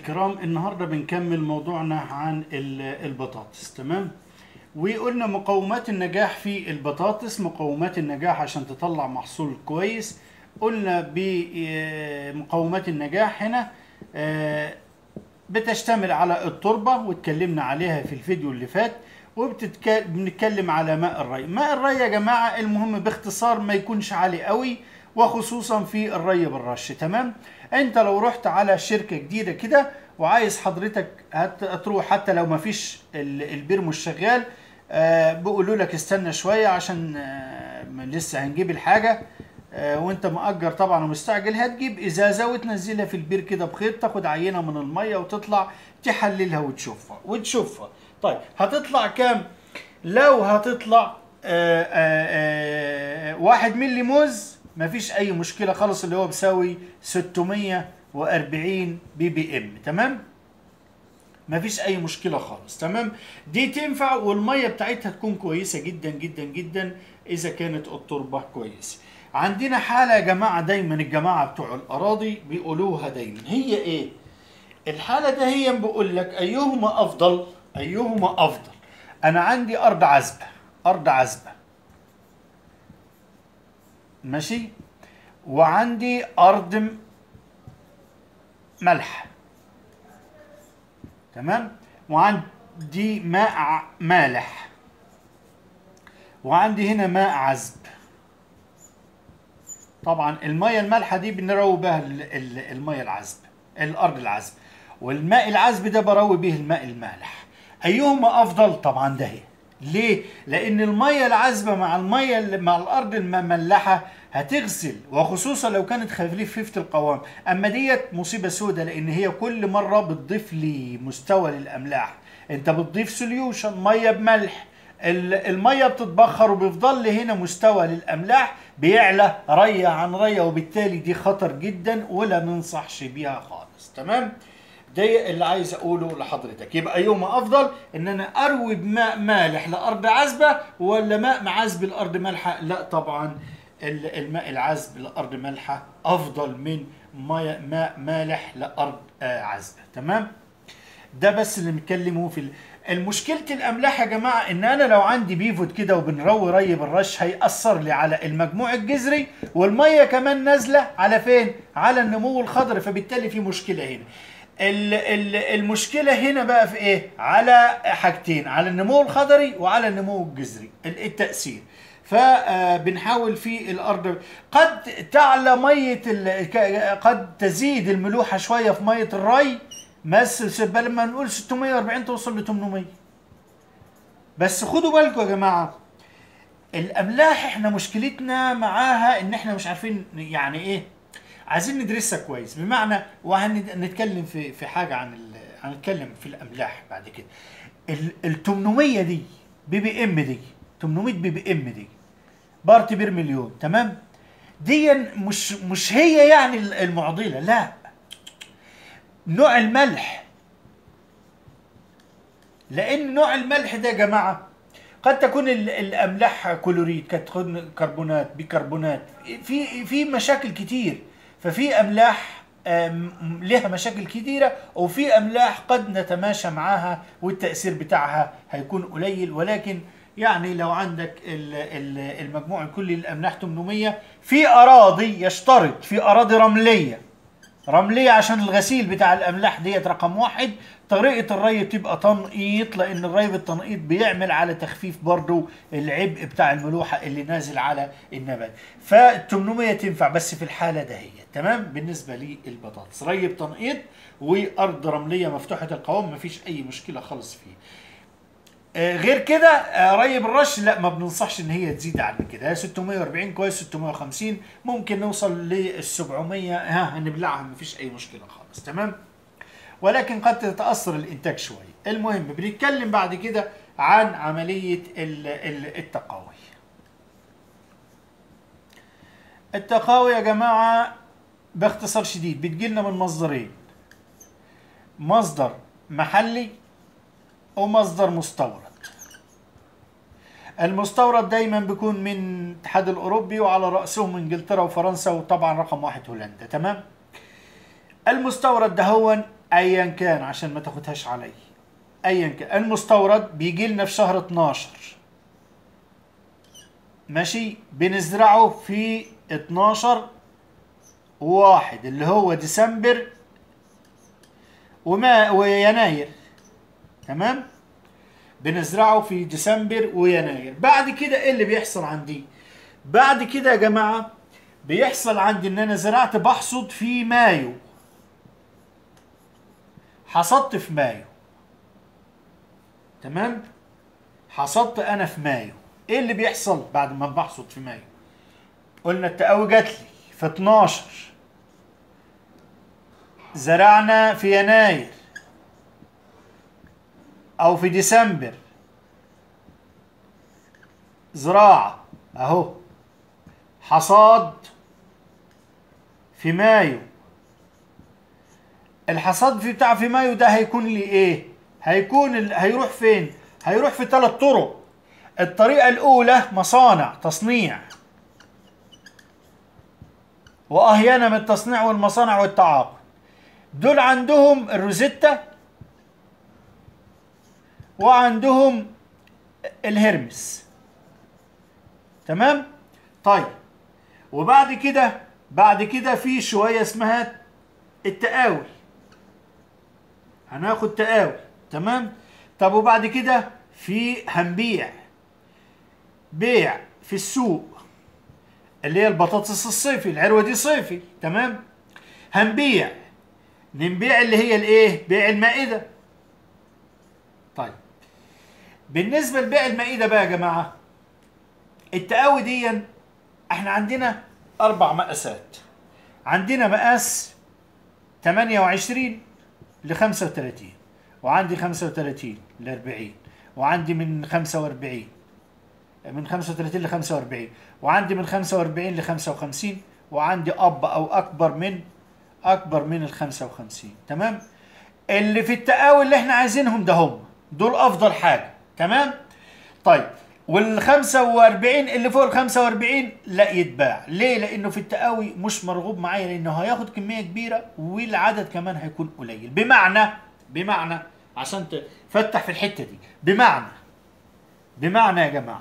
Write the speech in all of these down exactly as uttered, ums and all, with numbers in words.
الكرام، النهارده بنكمل موضوعنا عن ال- البطاطس. تمام. وقلنا مقومات النجاح في البطاطس. مقومات النجاح عشان تطلع محصول كويس، قلنا بمقومات النجاح هنا آه، بتشتمل على التربة، واتكلمنا عليها في الفيديو اللي فات. وبنتكلم على ماء الري. ماء الري يا جماعة المهم باختصار ما يكونش عالي قوي، وخصوصا في الري بالرش. تمام. انت لو رحت على شركة جديدة كده وعايز حضرتك هت- هتروح، حتى لو ما فيش ال- البير مش شغال، آه بيقولوا لك استنى شوية عشان آه لسه هنجيب الحاجة. آه، وانت مأجر طبعا ومستعجل، هتجيب ازازه وتنزلها في البير كده بخيط، تاخد عينه من الميه وتطلع تحللها وتشوفها وتشوفها. طيب هتطلع كام؟ لو هتطلع آه، آه، آه، واحد ملي موز مفيش اي مشكله خالص، اللي هو بيساوي ستمية واربعين بي بي ام. تمام. مفيش اي مشكله خالص. تمام. دي تنفع، والميه بتاعتها تكون كويسه جدا جدا جدا اذا كانت التربه كويسه. عندنا حاله يا جماعه، دايما الجماعه بتوع الاراضي بيقولوها دايما، هي ايه الحاله ده؟ هي بقول لك ايهما افضل، ايهما افضل. انا عندي ارض عزبه، ارض عزبه ماشي، وعندي ارض ملح. تمام. وعندي ماء ع- مالح، وعندي هنا ماء عذب. طبعا المية المالحة دي بنروي بها ال- ال- المية العذب، الأرض العذب. والماء العذب ده بروي به الماء المالح. أيهما أفضل؟ طبعا ده هي. ليه؟ لأن المية العذبة مع المية اللي- مع الأرض المملحة هتغسل، وخصوصا لو كانت خفيفة القوام. أما ديت مصيبة سودة، لأن هي كل مرة بتضيف لي مستوى للأملاح. أنت بتضيف سوليوشن مية بملح، ال- الميه بتتبخر وبيفضل لي هنا مستوى للاملاح بيعلى ريه عن ريه، وبالتالي دي خطر جدا ولا ننصحش بيها خالص. تمام. ده اللي عايز اقوله لحضرتك. يبقى ايهما افضل، ان انا اروي بماء مالح لارض عذبه، ولا ماء معذب لارض مالحه؟ لا طبعا ال- الماء العذب لارض مالحه افضل من ماء ماء مالح لارض آه، عذبه. تمام. ده بس اللي بنتكلمه في ال- المشكلة الأملاح يا جماعة، إن أنا لو عندي بيفوت كده وبنروي ري بالرش هيأثر لي على المجموع الجذري، والمية كمان نازلة على فين؟ على النمو الخضري، فبالتالي في مشكلة هنا. ال- ال- المشكلة هنا بقى في إيه؟ على حاجتين، على النمو الخضري وعلى النمو الجذري، ال- التأثير. فبنحاول في الارض قد تعلى ميه ال- ك- قد تزيد الملوحه شويه في ميه الري، بس لما نقول ستمية واربعين توصل ل ثمانمية. بس خدوا بالكم يا جماعه، الاملاح احنا مشكلتنا معاها ان احنا مش عارفين يعني ايه. عايزين ندرسها كويس، بمعنى وهنتكلم في في حاجه عن ال... هنتكلم في الاملاح بعد كده. ال ال ثمانمية دي بي بي ام دي، ثمانمية بي بي ام دي بارت بير مليون. تمام. دي مش مش هي يعني المعضله، لا، نوع الملح. لان نوع الملح ده يا جماعه قد تكون ال- الاملاح كلوريد، قد تكون كربونات، بيكربونات، في في مشاكل كتير. ففي املاح آم، لها مشاكل كتيرة، وفي املاح قد نتماشى معاها والتأثير بتاعها هيكون قليل. ولكن يعني لو عندك ال- ال- المجموع الكلي للاملاح ثمانمية، في اراضي يشترط، في اراضي رملية، رملية عشان الغسيل بتاع الأملاح ديت رقم واحد. طريقة الري بتبقى تنقيط، لأن الري بالتنقيط بيعمل على تخفيف برضو العبء بتاع الملوحة اللي نازل على النبات. ف ثمانمية تنفع بس في الحالة دهيت. تمام. بالنسبة للبطاطس ري بتنقيط وأرض رملية مفتوحة القوام مفيش أي مشكلة خالص فيه. آه، غير كده آه، ري بالرش لا، ما بننصحش ان هي تزيد عن كده. هي ستمية واربعين كويس، ستمية وخمسين ممكن نوصل لل سبعمية، ها هنبلعها مفيش اي مشكله خالص. تمام. ولكن قد تتاثر الانتاج شويه. المهم بنتكلم بعد كده عن عمليه ال- ال- التقاوي. التقاوي يا جماعه باختصار شديد بتجيلنا من مصدرين، مصدر محلي ومصدر مستورد. المستورد دايما بيكون من الاتحاد الاوروبي، وعلى راسهم انجلترا وفرنسا، وطبعا رقم واحد هولندا. تمام. المستورد ده هو ايا كان عشان ما تاخدهاش علي، ايا كان المستورد بيجي لنا في شهر اتناشر، ماشي، بنزرعه في اتناشر واحد اللي هو ديسمبر وما ويناير، تمام، بنزرعه في ديسمبر ويناير. بعد كده ايه اللي بيحصل عندي؟ بعد كده يا جماعه بيحصل عندي ان انا زرعت بحصد في مايو، حصدت في مايو، تمام، حصدت انا في مايو. ايه اللي بيحصل بعد ما بحصد في مايو؟ قلنا التقاوي جات لي في اتناشر، زرعنا في يناير او في ديسمبر زراعة اهو، حصاد في مايو. الحصاد في بتاع في مايو ده هيكون لي ايه؟ هيكون ال... هيروح فين؟ هيروح في ثلاث طرق. الطريقة الأولى مصانع تصنيع، وأهيانا من التصنيع والمصانع والتعاقد، دول عندهم الروزيتا وعندهم الهرمس، تمام؟ طيب، وبعد كده بعد كده في شوية اسمها التقاوي، هناخد تقاوي، تمام؟ طب وبعد كده في هنبيع بيع في السوق اللي هي البطاطس الصيفي، العروة دي صيفي، تمام؟ هنبيع نبيع اللي هي الايه؟ بيع المائدة. طيب، بالنسبة لبيع المائدة بقى يا جماعة، التقاوي دي احنا عندنا اربع مقاسات. عندنا مقاس تمانية وعشرين ل خمسة وتلاتين، وعندي خمسة وتلاتين ل اربعين، وعندي من خمسة واربعين من خمسة وتلاتين ل خمسة واربعين، وعندي من خمسة واربعين ل خمسة وخمسين، وعندي اب او اكبر من اكبر من ال خمسة وخمسين، تمام؟ اللي في التقاوي اللي احنا عايزينهم ده هم دول افضل حاجه، تمام؟ طيب، وال خمسة واربعين اللي فوق ال خمسة واربعين لا يتباع، ليه؟ لانه في التقاوي مش مرغوب معايا، لانه هياخد كميه كبيره والعدد كمان هيكون قليل. بمعنى بمعنى عشان تفتح في الحته دي، بمعنى بمعنى يا جماعه،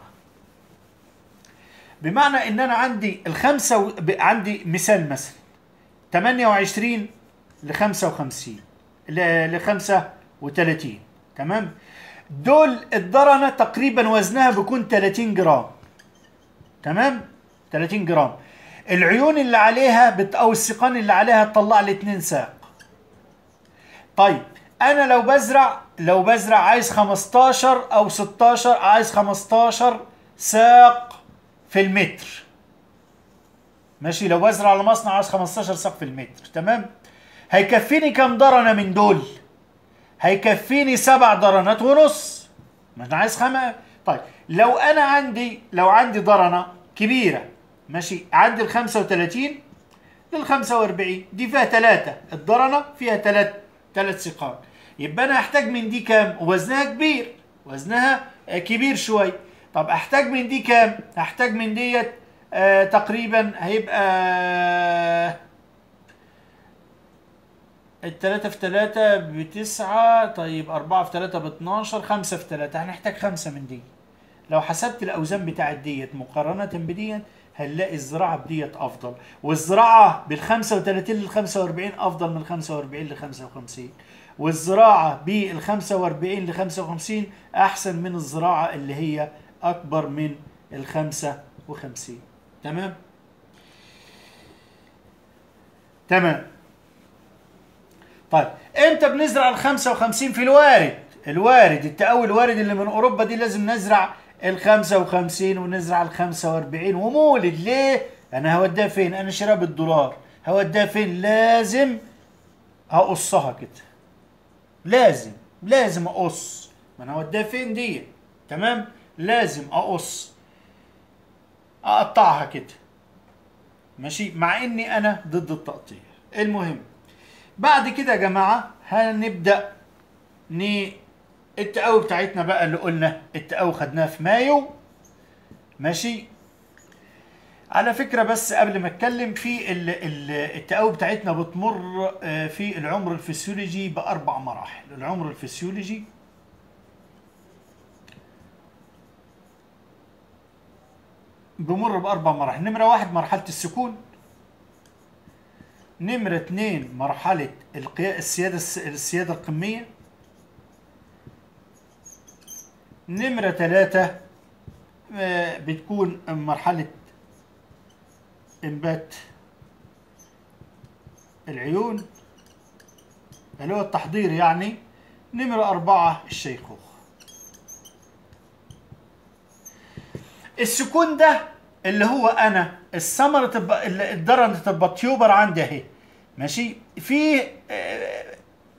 بمعنى ان انا عندي الخمسه و... عندي مثال مثلا تمانية وعشرين ل خمسة وخمسين ل خمسة وتلاتين، تمام؟ دول الضرنه تقريبا وزنها بيكون تلاتين جرام، تمام؟ تلاتين جرام. العيون اللي عليها بت... او السيقان اللي عليها تطلع لي اتنين ساق. طيب، انا لو بزرع لو بزرع عايز خمستاشر او ستاشر، عايز خمستاشر ساق في المتر، ماشي؟ لو بزرع على مصنع عايز خمستاشر ساق في المتر، تمام؟ هيكفيني كام ضرنه من دول؟ هيكفيني سبع ضرنات ونص، ما انا عايز خمسة. طيب، لو انا عندي لو عندي ضرنه كبيره، ماشي، عندي ال خمسة وتلاتين لل خمسة واربعين، دي فيها ثلاثه، الضرنه فيها ثلاث ثلاث سيقان، يبقى انا هحتاج من دي كام؟ وزنها كبير، وزنها كبير شوي. طب احتاج من دي كام؟ هحتاج من ديت آه تقريبا هيبقى آه التلاتة في تلاتة بتسعة، طيب أربعة في تلاتة باتناشر، خمسة في تلاتة، هنحتاج خمسة من دي. لو حسبت الأوزان بتاعت ديت مقارنة بديت هنلاقي الزراعة بديت أفضل، والزراعة بالخمسة وتلاتين للخمسة واربعين أفضل من الخمسة واربعين لخمسة وخمسين، والزراعة بالخمسة واربعين لخمسة وخمسين أحسن من الزراعة اللي هي أكبر من الخمسة وخمسين، تمام؟ تمام. طيب، امتى بنزرع ال خمسة وخمسين؟ في الوارد الوارد التقوي الوارد اللي من اوروبا دي لازم نزرع ال خمسة وخمسين ونزرع ال خمسة واربعين. ومولد ليه؟ انا هوديها فين؟ انا شراها بالدولار، هوديها فين؟ لازم هقصها كده، لازم لازم اقص، ما انا هوديها فين دي، تمام؟ لازم اقص، اقطعها كده، ماشي؟ مع اني انا ضد التقطيع. المهم بعد كده يا جماعه هنبدا ن التقاوي بتاعتنا بقى، اللي قلنا التقاوي خدناها في مايو، ماشي؟ على فكرة بس قبل ما اتكلم في ال- ال- التقاوي بتاعتنا بتمر آه، في العمر الفسيولوجي بأربع مراحل. العمر الفسيولوجي بمر بأربع مراحل. نمرة واحد مرحلة السكون. نمرة اتنين مرحلة القيا- السيادة السيادة القمية. نمرة ثلاثة آه، بتكون مرحلة إنبات العيون اللي هو التحضير يعني. نمرة أربعة الشيخوخة. السكون ده اللي هو أنا الثمرة الب- الدرنة البطيوبر عندي أهي ماشي. في آه،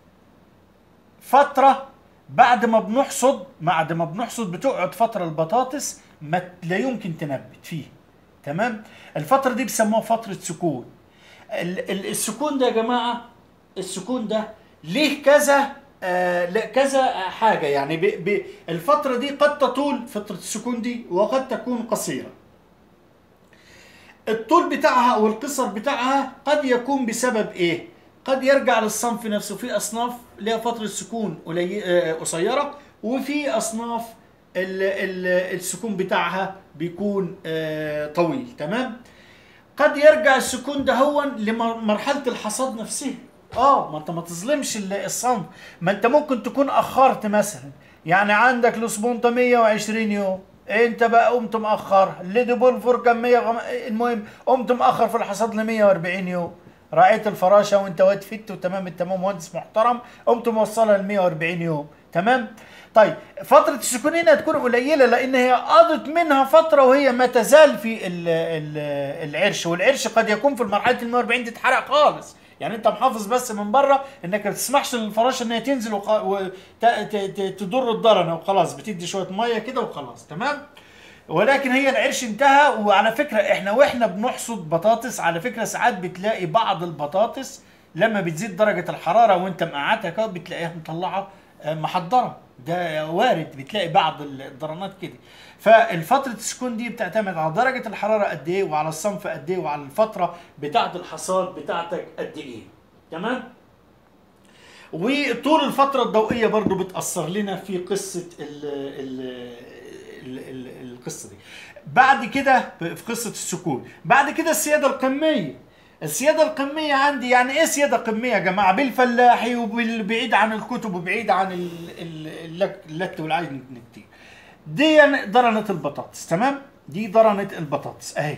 فترة بعد ما بنحصد بعد ما بنحصد بتقعد فترة البطاطس ما لا يمكن تنبت فيه. تمام. الفترة دي بيسموها فترة سكون. ال- ال- السكون ده يا جماعة، السكون ده ليه كذا آه لا كذا حاجة يعني. ب ب الفترة دي قد تطول فترة السكون دي وقد تكون قصيرة. الطول بتاعها او القصر بتاعها قد يكون بسبب ايه؟ قد يرجع للصنف نفسه. في اصناف لها فترة سكون قلي- آه، قصيرة، وفي اصناف ال ال السكون بتاعها بيكون آه، طويل. تمام. قد يرجع السكون ده هو لمرحلة الحصاد نفسها. اه ما انت ما تظلمش ال- الصنف. ما انت ممكن تكون اخرت مثلا، يعني عندك الاسبونطة مية وعشرين يوم، انت بقى قمت مأخر. الليدي بولفور كان مية وغم... المهم قمت مأخر في الحصاد ل مية وأربعين يوم. رعيت الفراشة وانت واد فت وتمام التمام مهندس محترم، قمت موصلها ل مية وأربعين يوم. تمام. طيب فترة السكون هنا هتكون قليلة لأن هي قضت منها فترة وهي ما تزال في ال ال العرش، والعرش قد يكون في المرحلة ال مية وأربعين تتحرق خالص. يعني أنت محافظ بس من بره إنك ما تسمحش للفراشة إنها تنزل وتضر الضرنة وخلاص، بتدي شوية مية كده وخلاص. تمام. ولكن هي العرش انتهى. وعلى فكرة احنا واحنا بنحصد بطاطس على فكرة ساعات بتلاقي بعض البطاطس لما بتزيد درجة الحرارة وانت مقعدها كده بتلاقيها مطلعة آه، محضرة. ده وارد، بتلاقي بعض الضرنات كده. فالفترة السكون دي بتعتمد على درجة الحرارة قد ايه، وعلى الصنف قد ايه، وعلى الفترة بتاعة الحصاد بتاعتك قد ايه. تمام. وطول الفترة الضوئية برضو بتأثر لنا في قصة ال ال ال ال القصة دي. بعد كده في قصة السكون، بعد كده السيادة القمية. السيادة القمية عندي يعني ايه سيادة قمية يا جماعة؟ بالفلاحي وبعيد عن الكتب وبعيد عن ال- ال- اللك اللت والعين كتير. دي درنة البطاطس. تمام. دي درنة البطاطس اهي.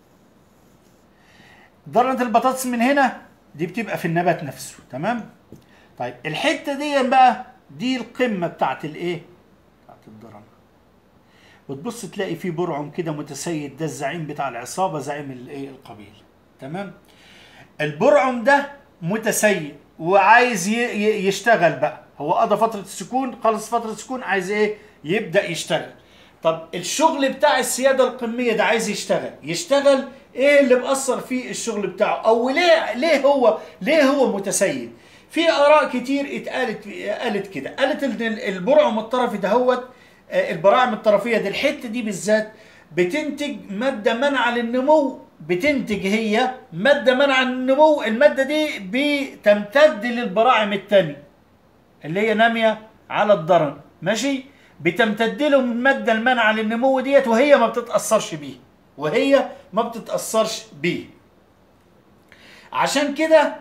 درنة البطاطس من هنا دي بتبقى في النبات نفسه. تمام. طيب الحته دي بقى دي القمه بتاعت الايه؟ بتاعت الدرنه. وتبص تلاقي في برعم كده متسيد، ده الزعيم بتاع العصابه، زعيم الايه؟ القبيله. تمام. البرعم ده متسيد وعايز ي- ي- يشتغل بقى. هو قضى فتره السكون، خلص فتره السكون، عايز ايه؟ يبدا يشتغل. طب الشغل بتاع السياده القميه ده عايز يشتغل يشتغل ايه اللي مأثر فيه الشغل بتاعه؟ او ليه ليه هو ليه هو متسيد؟ في اراء كتير اتقالت قالت كده. قالت ان البرعم الطرفي دهوت آه، البراعم الطرفيه دي الحته دي بالذات بتنتج ماده منع للنمو. بتنتج هي ماده منع للنمو. الماده دي بتمتد للبراعم الثانيه اللي هي ناميه على الضرن. ماشي. بتمتد لهم الماده المنع للنمو ديت وهي ما بتتاثرش بيه. وهي ما بتتاثرش بيه. عشان كده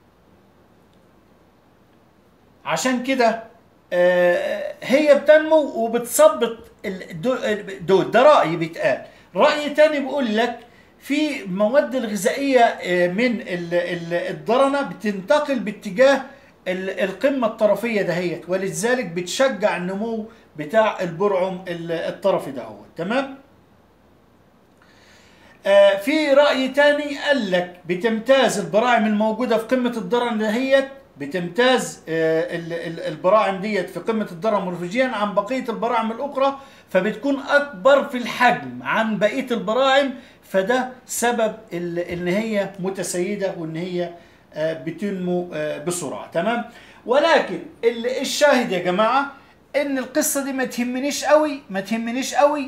عشان كده آه، هي بتنمو وبتثبط ال- دو- دول. ده رأي بيتقال. رأي تاني بيقول لك في مواد الغذائية آه، من ال- ال- الضرنة بتنتقل باتجاه ال- القمة الطرفية دهيت، ولذلك بتشجع النمو بتاع البرعم ال- الطرفي دهوت. تمام. آه، في رأي تاني قال لك بتمتاز البراعم الموجودة في قمة الضرن دهيت، بتمتاز آه، ال- ال- البراعم ديت في قمة الضرن مورفولوجيا عن بقية البراعم الأخرى، فبتكون أكبر في الحجم عن بقية البراعم. فده سبب ال- إن هي متسيدة وإن هي آه، بتنمو آه، بسرعة. تمام. ولكن ال- الشاهد يا جماعة إن القصة دي ما تهمنيش قوي ما تهمنيش قوي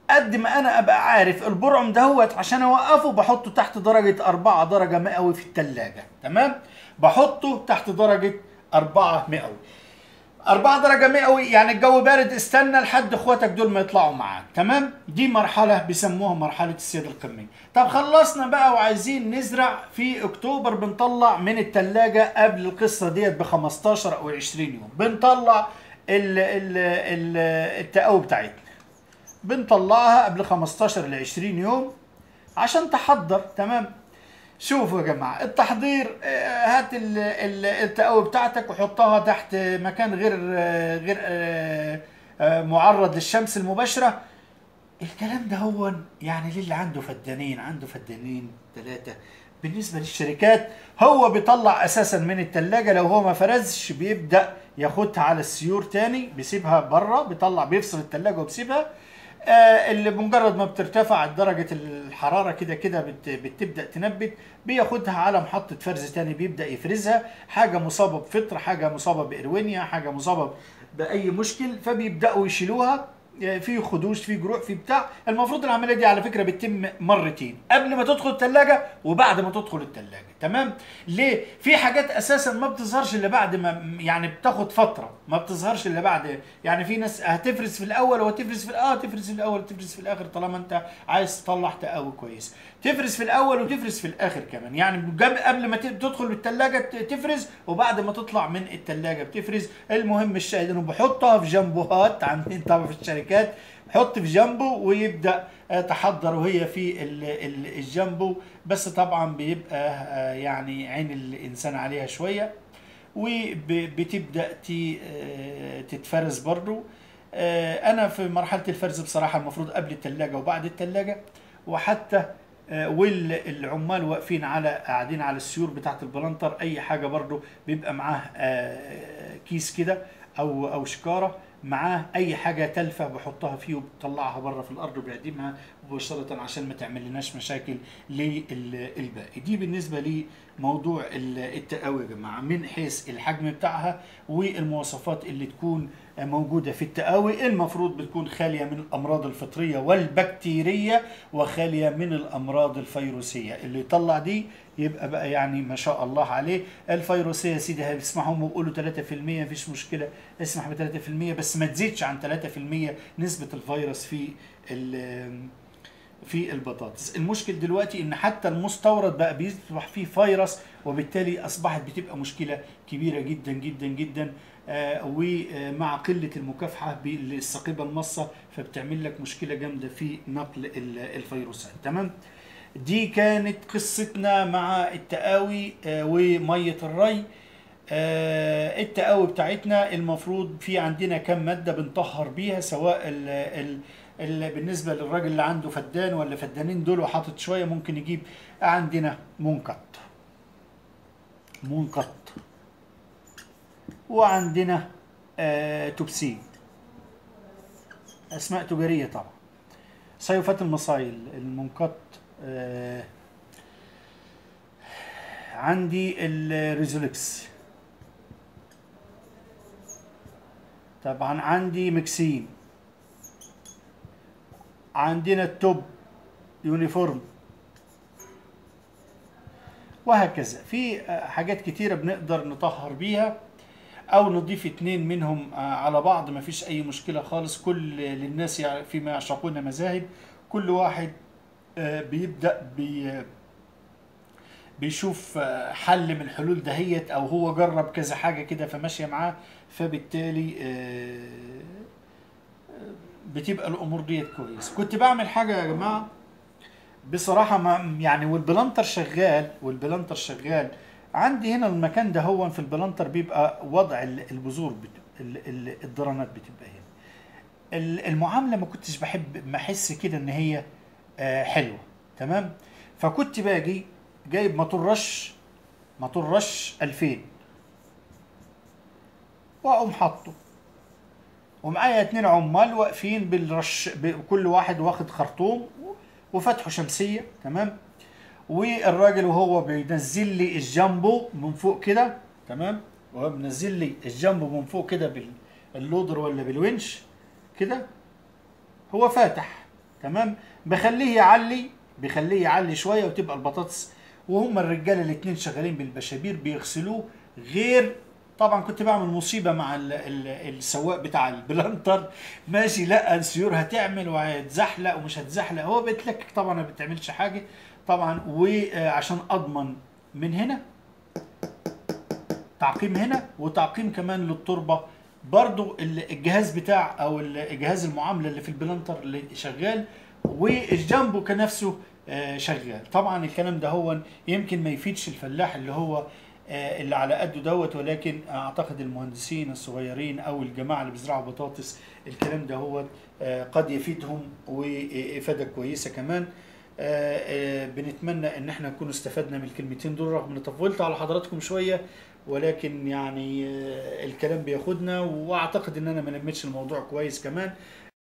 قد ما انا ابقى عارف البرعم دهوت عشان اوقفه بحطه تحت درجة أربعة درجة مئوي في التلاجة. تمام، بحطه تحت درجة أربعة مئوي. أربعة درجة مئوي يعني الجو بارد، استنى لحد اخواتك دول ما يطلعوا معاك. تمام، دي مرحلة بيسموها مرحلة السيادة القمية. طب خلصنا بقى وعايزين نزرع في اكتوبر، بنطلع من التلاجة قبل القصة ديت ب خمستاشر او عشرين يوم بنطلع ال ال ال التقاوي بتاعتنا، بنطلعها قبل خمستاشر ل عشرين يوم عشان تحضر. تمام، شوفوا يا جماعة التحضير، آه، هات ال- ال- التقاوي بتاعتك وحطها تحت مكان غير آه، غير آه، آه، معرض للشمس المباشرة. الكلام ده هو يعني للي عنده فدانين، عنده فدانين ثلاثة. بالنسبة للشركات هو بيطلع أساسا من التلاجة، لو هو ما فرزش بيبدأ ياخدها على السيور تاني، بيسيبها بره، بيطلع بيفصل التلاجة وبيسيبها. آه، اللي بمجرد ما بترتفع درجة الحرارة كده كده بت- بتبدأ تنبت، بياخدها على محطة فرز تاني، بيبدأ يفرزها. حاجة مصابة بفطر، حاجة مصابة بإروينيا، حاجة مصابة بأي مشكل، فبيبدأوا يشيلوها. آه، في خدوش، في جروح، في بتاع. المفروض العملية دي على فكرة بتتم مرتين، قبل ما تدخل التلاجة وبعد ما تدخل التلاجة. تمام، ليه؟ في حاجات أساسا ما بتظهرش إلا بعد ما، يعني بتاخد فترة ما بتظهرش إلا بعد. يعني في ناس هتفرز في الأول وهتفرز في اه تفرز في الأول وتفرز في الآخر، طالما أنت عايز تطلع تقاوي كويس. تفرز في الأول وتفرز في الآخر كمان، يعني جاب- قبل ما ت- تدخل التلاجة ت- تفرز، وبعد ما تطلع من التلاجة بتفرز. المهم الشاهد إنه بحطها في جنبوهات، عاملين طبعا في الشركات، حط في جنبه ويبدأ آه، تحضر وهي في ال- ال- الجنبو. بس طبعا بيبقى آه، يعني عين الإنسان عليها شوية، وبتبدأ ت- آه، تتفرز برضو. آه، أنا في مرحلة الفرز بصراحة المفروض قبل التلاجة وبعد التلاجة، وحتى آه، والعمال واقفين على قاعدين على السيور بتاعت البلانتر، أي حاجة برضو بيبقى معاه آه، كيس كده أو أو شكارة معاه، أي حاجة تلفة بحطها فيه وبطلعها بره في الأرض وبيعدمها مباشرة عشان ما تعمل لناش مشاكل للباقي. دي بالنسبة لموضوع ال- التقاوي يا جماعة، من حيث الحجم بتاعها والمواصفات اللي تكون موجودة في التقاوي. المفروض بتكون خالية من الأمراض الفطرية والبكتيرية، وخالية من الأمراض الفيروسية. اللي يطلع دي يبقى بقى يعني ما شاء الله عليه. الفيروسية يا سيدي هيسمعهم ويقولوا ثلاثة في المية، مفيش مشكلة، اسمح ب ثلاثة في المية بس ما تزيدش عن ثلاثة في المية نسبة الفيروس في ال- في البطاطس. المشكل دلوقتي ان حتى المستورد بقى بيصبح فيه فيروس، وبالتالي اصبحت بتبقى مشكله كبيره جدا جدا جدا. آه ومع قله المكافحه بالسقيبه المصه، فبتعمل لك مشكله جامده في نقل ال- الفيروسات. تمام، دي كانت قصتنا مع التقاوي آه وميه الري. آه، التقاوي بتاعتنا المفروض في عندنا كم مادة بنطهر بيها، سواء ال ال ال بالنسبة للراجل اللي عنده فدان ولا فدانين دول وحاطط شوية، ممكن يجيب عندنا منقط منقط وعندنا آه توبسين، أسماء تجارية طبعا. صيفات المصايل المنقط. آه عندي الريزولكس طبعا، عندي مكسين، عندنا التوب يونيفورم، وهكذا. في آه، حاجات كتيرة بنقدر نطهر بيها، او نضيف اتنين منهم آه، على بعض، مفيش اي مشكلة خالص. كل للناس يع- فيما يعشقون مذاهب، كل واحد آه، بيبدأ بي بيشوف آه، حل من الحلول دهيت، او هو جرب كذا حاجة كده فماشية معاه، فبالتالي آه، بتبقى الامور ديت كويس. كنت بعمل حاجة يا جماعة بصراحة، ما يعني، والبلانتر شغال والبلانتر شغال عندي هنا. المكان ده هو في البلانتر بيبقى وضع ال- البذور بت... ال- ال- الدرانات بتبقى هنا. ال- المعاملة ما كنتش بحب، ما احس كده ان هي آه، حلوة. تمام، فكنت باجي جايب موتور رش، موتور رش ألفين، واقوم حاطه، ومعايا اتنين عمال واقفين بالرش، ب- كل واحد واخد خرطوم وفتحه شمسية. تمام، والراجل وهو بينزل لي الجامبو من فوق كده. تمام، وهو بينزل لي الجامبو من فوق كده باللودر ولا بالونش كده، هو فاتح. تمام. بخليه يعلي بخليه يعلي شويه وتبقى البطاطس، وهم الرجاله الاتنين شغالين بالبشابير بيغسلوه. غير طبعا كنت بعمل مصيبه مع ال ال السواق بتاع البلانتر، ماشي لا السيور هتعمل وهتزحلق ومش هتزحلق، هو بيتلكك طبعا ما بتعملش حاجه طبعا. وعشان اضمن من هنا تعقيم هنا وتعقيم كمان للتربه، برضو الجهاز بتاع او الجهاز المعامله اللي في البلانتر اللي شغال والجامبو كنفسه آه، شغال. طبعا الكلام ده هو يمكن ما يفيدش الفلاح اللي هو آه، اللي على قده دوت، ولكن اعتقد المهندسين الصغيرين او الجماعه اللي بيزرعوا بطاطس الكلام ده هو آه، قد يفيدهم وافاده كويسه كمان. آه، آه، بنتمنى ان احنا نكون استفدنا من الكلمتين دول، رغم ان طولت على حضراتكم شويه، ولكن يعني آه، الكلام بياخدنا، واعتقد ان انا ما لميتش الموضوع كويس كمان.